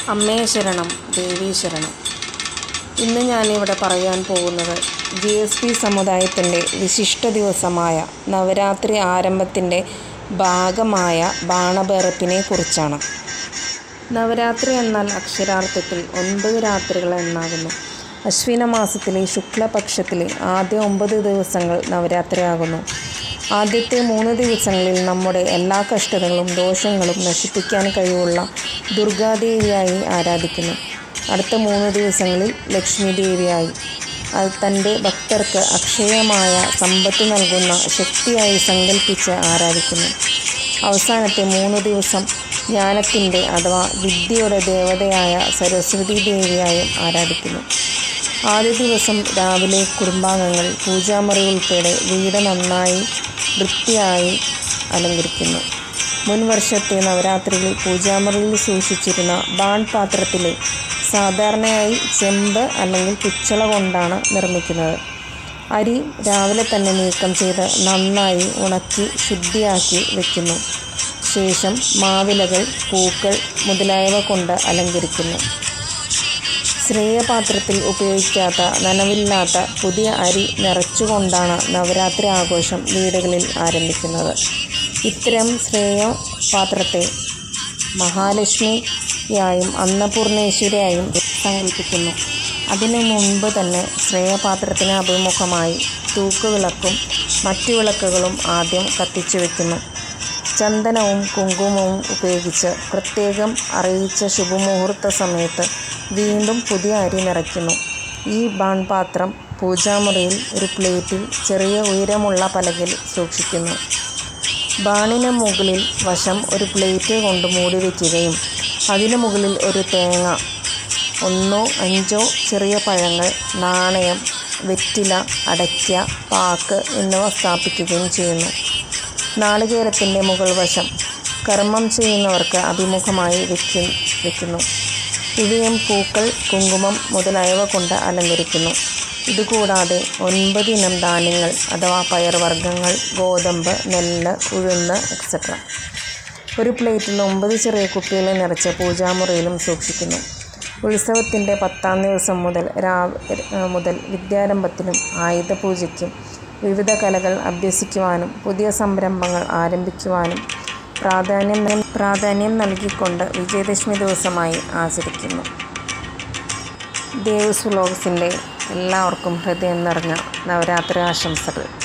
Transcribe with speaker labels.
Speaker 1: അമ്മേ ശരണം, ദേവീ ശരണം. ഇന്ന് ഞാനിവിടെ പറയാൻ പോകുന്നത് GSP സമുദായത്തിൻ്റെ വിശിഷ്ട ദിവസമായ നവരാത്രി ആരംഭത്തിൻ്റെ ഭാഗമായ ബാണബെറുപ്പിനെ കുറിച്ചാണ്. നവരാത്രി എന്നാൽ അക്ഷരാർത്ഥത്തിൽ 9 രാത്രികൾ എന്നാകുന്നു. അശ്വിന മാസത്തിലെ ശുക്ലപക്ഷത്തിലെ ആദ്യ 9 ദിവസങ്ങൾ നവരാത്രിയാകുന്നു. ആദ്യത്തെ 3 ദിവസങ്ങളിൽ നമ്മുടെ എല്ലാ കഷ്ടതകളും ദോഷങ്ങളും നശിപ്പിക്കാൻ കഴിവുള്ള ദുർഗാദേവിയായി ആരാധിക്കുന്നു. അടുത്ത 3 ദിവസങ്ങളിൽ ലക്ഷ്മി ദേവിയായി, തൻ്റെ ഭക്തർക്ക് അക്ഷയമായ സമ്പത്ത് നൽകുന്ന ശക്തിയായി സങ്കല്പിച്ച് ആരാധിക്കുന്നു. അവസാനത്തെ 3 ദിവസം ജ്ഞാനത്തിൻ്റെ അഥവാ വിദ്യയുടെ ദേവതയായ സരസ്വതി ദേവിയായും ആരാധിക്കുന്നു. ആദ്യ ദിവസം രാവിലെ കുടുംബാംഗങ്ങൾ പൂജാമുറി ഉൾപ്പെടെ വീട് നന്നായി വൃത്തിയായി അലങ്കരിക്കുന്നു. മുൻ വർഷത്തെ നവരാത്രിയിൽ പൂജാമുറിയിൽ സൂക്ഷിച്ചിരുന്ന ബാൺ പാത്രത്തിലെ സാധാരണയായി ചെമ്പ് അല്ലെങ്കിൽ പിച്ചള കൊണ്ടാണ് നിർമ്മിക്കുന്നത്. അരി രാവിലെ തന്നെ നീക്കം ചെയ്ത് നന്നായി ഉണക്കി ശുദ്ധിയാക്കി വയ്ക്കുന്നു. ശേഷം മാവിലകൾ, പൂക്കൾ മുതലായവ കൊണ്ട് അലങ്കരിക്കുന്നു. ശ്രേയപാത്രത്തിൽ ഉപയോഗിക്കാത്ത നനവില്ലാത്ത പുതിയ അരി നിറച്ചുകൊണ്ടാണ് നവരാത്രി ആഘോഷം വീടുകളിൽ ആരംഭിക്കുന്നത്. ഇത്തരം ശ്രേയപാത്രത്തെ മഹാലക്ഷ്മിയായും അന്നപൂർണേശ്വരിയായും സങ്കല്പിക്കുന്നു. അതിനു മുൻപ് തന്നെ ശ്രേയപാത്രത്തിന് അഭിമുഖമായി തൂക്കുവിളക്കും മറ്റു വിളക്കുകളും ആദ്യം കത്തിച്ചു വയ്ക്കുന്നു. ചന്ദനവും കുങ്കുമവും ഉപയോഗിച്ച് പ്രത്യേകം അറിയിച്ച ശുഭമുഹൂർത്ത സമയത്ത് വീണ്ടും പുതിയ അരി നിറയ്ക്കുന്നു. ഈ ബാൺപാത്രം പൂജാമുറിയിൽ ഒരു പ്ലേറ്റിൽ ചെറിയ ഉയരമുള്ള പലകയിൽ സൂക്ഷിക്കുന്നു. ബാണിന് മുകളിൽ വശം ഒരു പ്ലേറ്റ് കൊണ്ട് മൂടി വയ്ക്കുകയും അതിനു മുകളിൽ ഒരു തേങ്ങ, 1 5 ചെറിയ പഴങ്ങൾ, നാണയം, വെറ്റില, അടയ്ക്ക, പാക്ക് എന്നിവ സ്ഥാപിക്കുകയും ചെയ്യുന്നു. നാളികേരത്തിൻ്റെ മുകൾ വശം കർമ്മം ചെയ്യുന്നവർക്ക് അഭിമുഖമായി വയ്ക്കുന്നു. ഇവയും പൂക്കൾ, കുങ്കുമം മുതലായവ കൊണ്ട് അലങ്കരിക്കുന്നു. ഇതുകൂടാതെ 9 ഇനം ധാന്യങ്ങൾ അഥവാ പയർവർഗ്ഗങ്ങൾ, ഗോതമ്പ്, നെല്ല്, ഉഴുന്ന് എക്സെട്ര ഒരു പ്ലേറ്റിൽ 9 ചെറിയ കുപ്പികൾ നിറച്ച് പൂജാമുറിയിലും സൂക്ഷിക്കുന്നു. ഉത്സവത്തിൻ്റെ 10ാം ദിവസം മുതൽ വിദ്യാരംഭത്തിനും ആയുധപൂജയ്ക്കും വിവിധ കലകൾ അഭ്യസിക്കുവാനും പുതിയ സംരംഭങ്ങൾ ആരംഭിക്കുവാനും പ്രാധാന്യം നൽകിക്കൊണ്ട് വിജയദശമി ദിവസമായി ആചരിക്കുന്നു. ദേവ്സ് വ്ലോഗ്സിൻ്റെ എല്ലാവർക്കും ഹൃദയം നിറഞ്ഞ നവരാത്രി ആശംസകൾ.